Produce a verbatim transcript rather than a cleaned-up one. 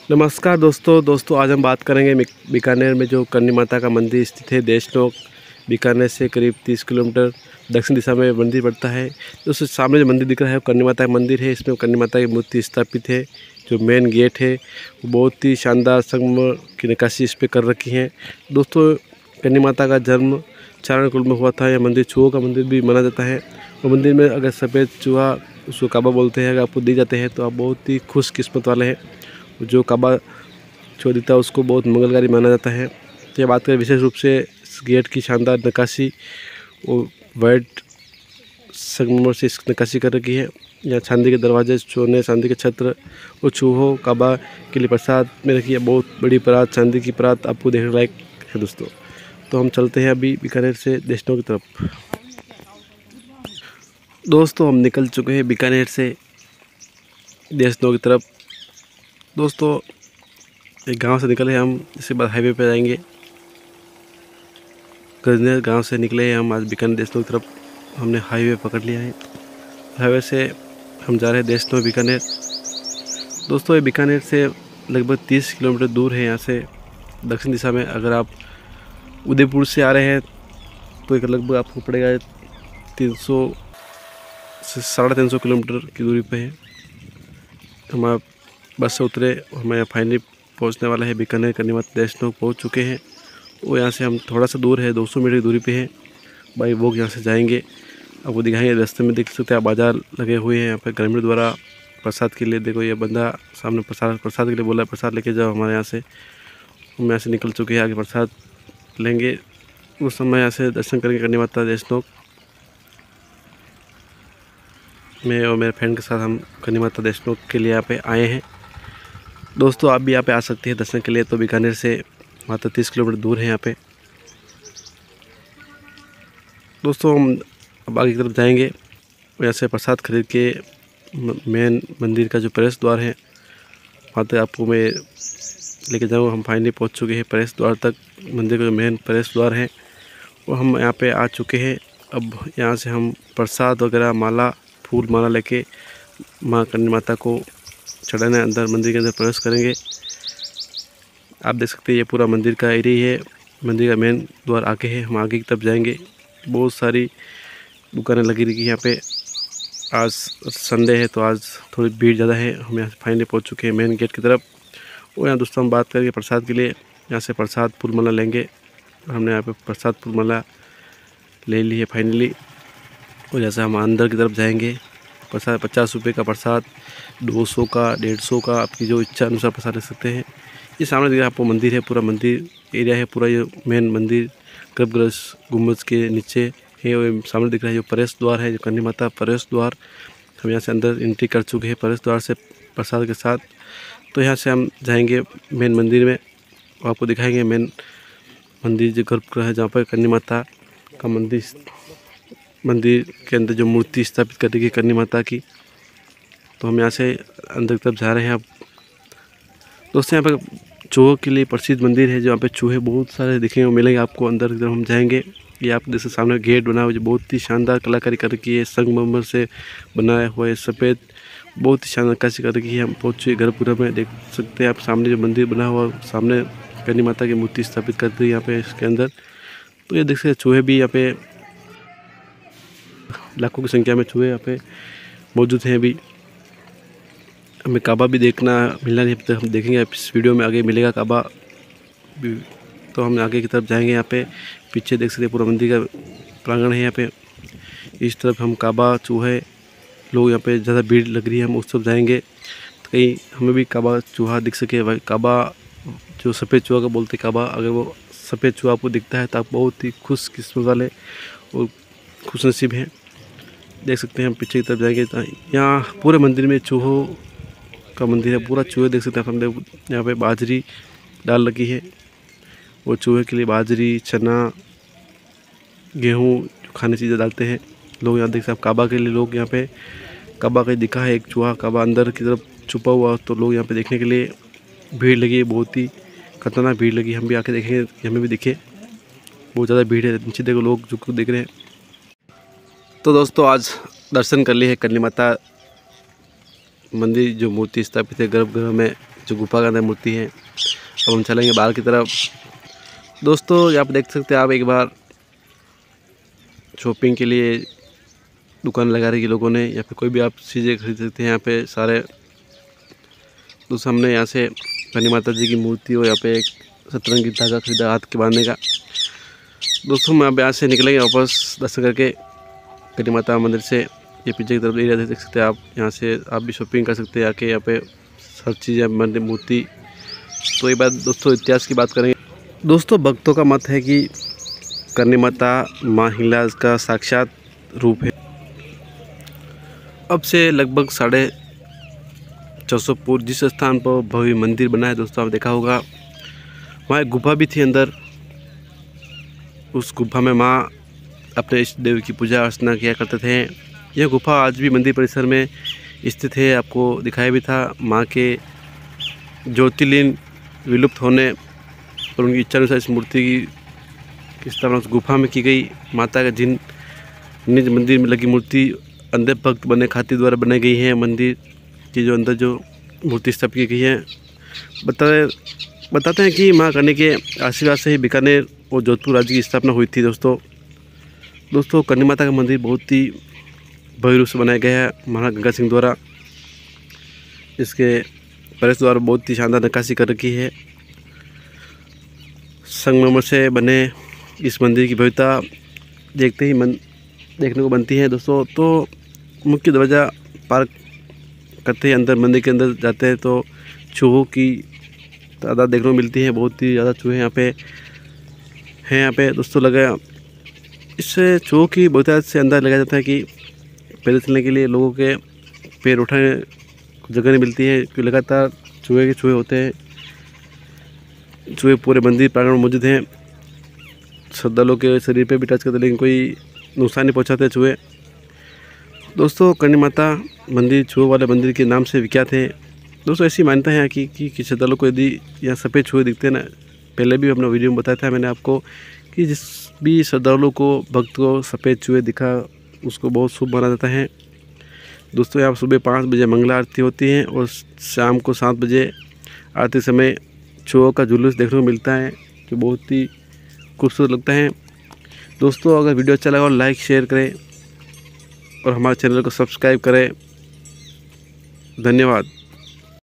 नमस्कार दोस्तों दोस्तों आज हम बात करेंगे बीकानेर में जो करणी माता का मंदिर स्थित है। देशनोक बीकानेर से करीब तीस किलोमीटर दक्षिण दिशा में मंदिर पड़ता है। दोस्तों सामने जो मंदिर दिख रहा है वो करणी माता का मंदिर है। इसमें करणी माता की मूर्ति स्थापित है। जो मेन गेट है वो बहुत ही शानदार संगमरमर की नक्काशी इस पर कर रखी है। दोस्तों करणी माता का जन्म चारण कुल में हुआ था। यह मंदिर चूहों का मंदिर भी माना जाता है। और मंदिर में अगर सफ़ेद चूहा उसको काबा बोलते हैं, अगर आपको दी जाते हैं तो आप बहुत ही खुश किस्मत वाले हैं। जो काबा छो देता है उसको बहुत मंगलकारी माना जाता है। तो ये बात करें विशेष रूप से इस गेट की शानदार नक्काशी और वाइट संगमरमर से इस नक्काशी कर रखी है। यहाँ चांदी के दरवाजे, सोने चांदी के छत्र और चूहों काबा के लिए प्रसाद में रखी है। बहुत बड़ी परात, चांदी की परात आपको देखने लायक है दोस्तों। तो हम चलते हैं अभी बीकानेर से देशनोक की तरफ। दोस्तों हम निकल चुके हैं बीकानेर से देशनोक की तरफ। दोस्तों एक गांव से निकले हम, इसके बाद हाईवे पे जाएंगे। गजनेर गांव से निकले हम आज बीकानेर देशनोक की तरफ। हमने हाईवे पकड़ लिया है। हाईवे से हम जा रहे हैं देशनोक बीकानेर। दोस्तों ये बीकानेर से लगभग तीस किलोमीटर दूर है यहाँ से दक्षिण दिशा में। अगर आप उदयपुर से आ रहे हैं तो एक लगभग आपको पड़ेगा तीन सौ से साढ़े तीन सौ किलोमीटर की दूरी पे है। हम बस से उतरे, हमें फाइनली पहुंचने वाला है बीकानेर करणी माता देशनोक पहुंच चुके हैं। वो यहाँ से हम थोड़ा सा दूर है, दो सौ मीटर की दूरी पे है। बाई वॉक यहाँ से जाएंगे। आपको दिखाएंगे, रास्ते में देख सकते हैं आप बाजार लगे हुए हैं यहाँ पे ग्रामीण द्वारा प्रसाद के लिए। देखो ये बंदा सामने प्रसाद प्रसाद के लिए बोला है, प्रसाद लेके जाओ हमारे यहाँ से। हम यहाँ से निकल चुके हैं, आगे प्रसाद लेंगे। उस समय यहाँ से दर्शन करेंगे करणी माता देशनोक। मैं और मेरे फ्रेंड के साथ हम करणी माता देशनोक के लिए यहाँ पे आए हैं। दोस्तों आप भी यहाँ पे आ सकते हैं दर्शन के लिए। तो बीकानेर से मात्र तीस किलोमीटर दूर है यहाँ पे। दोस्तों हम अब आगे की तरफ जाएंगे। यहाँ से प्रसाद खरीद के मेन मंदिर का जो प्रवेश द्वार है वहाँ तक आपको मैं लेके जाऊँगा। हम फाइनली पहुँच चुके हैं प्रवेश द्वार तक। मंदिर का जो मेन प्रवेश द्वार है वो हम यहाँ पे आ चुके हैं। अब यहाँ से हम प्रसाद वगैरह, माला, फूल माला लेके माँ करणी माता को चढ़ाने अंदर मंदिर के अंदर प्रवेश करेंगे। आप देख सकते हैं ये पूरा मंदिर का एरिया है। मंदिर का मेन द्वार आगे है, हम आगे की तरफ जाएंगे। बहुत सारी दुकानें लगी रही यहाँ पे। आज संडे है तो आज थोड़ी भीड़ ज़्यादा है। हम यहाँ से फाइनली पहुँच चुके हैं मेन गेट की तरफ। और यहाँ दोस्तों हम बात करेंगे प्रसाद के लिए। यहाँ से प्रसाद फूल माला लेंगे। हमने यहाँ पे प्रसाद फूल माला ले ली है फाइनली। और जैसे हम अंदर की तरफ जाएंगे, प्रसाद पचास रुपये का प्रसाद, दो सौ का, डेढ़ सौ का, आपकी जो इच्छा अनुसार प्रसाद ले सकते हैं। ये सामने दिख रहा है आपको मंदिर है, पूरा मंदिर एरिया है। पूरा ये मेन मंदिर गर्भगृह गुम्बद के नीचे है। और सामने दिख रहा है जो प्रवेश द्वार है, जो करणी माता प्रवेश द्वार। हम यहाँ से अंदर एंट्री कर चुके हैं प्रवेश द्वार से प्रसाद के साथ। तो यहाँ से हम जाएंगे मेन मंदिर में और आपको दिखाएंगे मेन मंदिर जो गर्भगृह है, जहाँ पर करणी माता का मंदिर मंदिर के अंदर जो मूर्ति स्थापित कर रही करणी माता की। तो हम यहाँ से अंदर की तरफ जा रहे हैं अब। दोस्तों यहाँ पर चूहों के लिए प्रसिद्ध मंदिर है, जहाँ पे चूहे बहुत सारे दिखेंगे को मिलेंगे आपको। अंदर की तरफ हम जाएंगे। ये आप जैसे सामने गेट बना हुआ है जो बहुत ही शानदार कलाकारी कर रखी है। संगमरमर से बनाया हुआ है, सफ़ेद, बहुत ही शानदार नक्काशी कर रखी है। हम पहुँच चुके गर्भगृह में। देख सकते हैं आप सामने जो मंदिर बना हुआ, सामने करणी माता की मूर्ति स्थापित कर दी है यहाँ पे इसके अंदर। तो ये देख सकते चूहे भी यहाँ पे लाखों की संख्या में चूहे यहाँ पे मौजूद हैं। अभी हमें काबा भी देखना मिलना नहीं, अब तक हम देखेंगे इस वीडियो में आगे मिलेगा काबा भी। तो हम आगे की तरफ जाएंगे। यहाँ पे पीछे देख सकते हैं पूरा मंदिर का प्रांगण है यहाँ पे। इस तरफ हम काबा, चूहे, लोग यहाँ पे ज़्यादा भीड़ लग रही है, हम उस तरफ जाएंगे तो कहीं हमें भी काबा चूहा दिख सके। भाई काबा जो सफ़ेद चूहा का बोलते काबा, अगर वो सफ़ेद चूहा आपको दिखता है तो आप बहुत ही खुश किस्मत वाले और खुशनसीब हैं। देख सकते हैं हम पीछे की तरफ जाएंगे तो यहाँ पूरे मंदिर में चूहों का मंदिर है। पूरा चूहे देख सकते हैं हमने। यहाँ पे बाजरी डाल रखी है, वो चूहे के लिए बाजरी, चना, गेहूँ जो खाने चीज़ें डालते हैं लोग। यहाँ देख सकते हैं काबा के लिए लोग यहाँ पे काबा का दिखा है एक चूहा, काबा अंदर की तरफ छुपा हुआ। तो लोग यहाँ पे देखने के लिए भीड़ लगी है, बहुत ही खतरनाक भीड़ लगी। हम भी आके देखेंगे, हमें भी दिखे बहुत ज़्यादा भीड़ है। नीचे देखो लोग जो देख रहे हैं। तो दोस्तों आज दर्शन कर लिए है करणी माता मंदिर जो मूर्ति स्थापित है गर्भगृह में जो गुफा के अंदर मूर्ति है। अब हम चलेंगे बाहर की तरफ। दोस्तों यहाँ पर देख सकते हैं आप, एक बार शॉपिंग के लिए दुकान लगा रही है लोगों ने, या फिर कोई भी आप चीज़ें खरीद सकते हैं यहाँ पे सारे। दोस्तों हमने यहाँ से करनी माता जी की मूर्ति और यहाँ पे एक सतरंगी धागा खरीदा हाथ के बांधने का। दोस्तों हम अब यहाँ से निकलेंगे वापस दर्शन करके करनी माता मंदिर से। ये पीछे की तरफ एरिया देख सकते हैं आप, यहाँ से आप भी शॉपिंग कर सकते हैं आके। यहाँ पे हर चीज़ें मंदिर मूर्ति। तो एक बात दोस्तों इतिहास की बात करेंगे। दोस्तों भक्तों का मत है कि करनी माता माँ हिंगलाज का साक्षात रूप है। अब से लगभग साढ़े छः सौ पूर्व जिस स्थान पर भव्य मंदिर बना है दोस्तों, आप देखा होगा वहाँ एक गुफा भी थी अंदर। उस गुफा में माँ अपने इष्ट देव की पूजा अर्चना किया करते थे। यह गुफा आज भी मंदिर परिसर में स्थित है। आपको दिखाया भी था माँ के ज्योतिर्लिंग विलुप्त होने और उनकी इच्छा अनुसार इस मूर्ति की स्थापना उस गुफा में की गई। माता का जिन निज मंदिर में लगी मूर्ति अंधे भक्त बनने खातिर द्वारा बनाई गई है। मंदिर की जो अंदर जो मूर्ति स्थापित की गई है, बता बताते हैं कि माँ करनी के आशीर्वाद से ही बीकानेर और जोधपुर राज्य की स्थापना हुई थी। दोस्तों दोस्तों करनी माता का मंदिर बहुत ही भव्य रूप से बनाया गया है महाराणा गंगा सिंह द्वारा। इसके प्रवेश द्वार बहुत ही शानदार नक्काशी कर रखी है। संगमरमर से बने इस मंदिर की भव्यता देखते ही मन देखने को बनती है। दोस्तों तो मुख्य दरवाज़ा पार करते ही अंदर मंदिर के अंदर जाते हैं तो चूहों की तादाद देखने को मिलती है। बहुत ही ज़्यादा चूहे यहाँ पे हैं। यहाँ पे दोस्तों लगा इससे चूहों की बहुतायत से अंदाज लगाया जाता है कि पैदल चलने के लिए लोगों के पैर उठाने जगह नहीं मिलती है, क्योंकि लगातार चूहे के चूहे होते हैं। चूहे पूरे मंदिर प्रांगण में मौजूद हैं। श्रद्धालुओं के शरीर पे भी टच करते लेकिन कोई नुकसान नहीं पहुंचाते चूहे। दोस्तों करनी माता मंदिर चूहे वाले मंदिर के नाम से विख्यात है। दोस्तों ऐसी मान्यता है कि कि श्रद्धालुओं को यदि यहाँ सफ़ेद चूहे दिखते हैं ना, पहले भी अपने वीडियो में बताया था मैंने आपको कि जिस भी श्रद्धालुओं को भक्त को सफ़ेद चूहे दिखा उसको बहुत शुभ माना जाता है। दोस्तों यहाँ सुबह पाँच बजे मंगला आरती होती है और शाम को सात बजे आरती समय चूहों का जुलूस देखने को मिलता है, जो बहुत ही खूबसूरत लगता है। दोस्तों अगर वीडियो अच्छा लगा और लाइक शेयर करें और हमारे चैनल को सब्सक्राइब करें। धन्यवाद।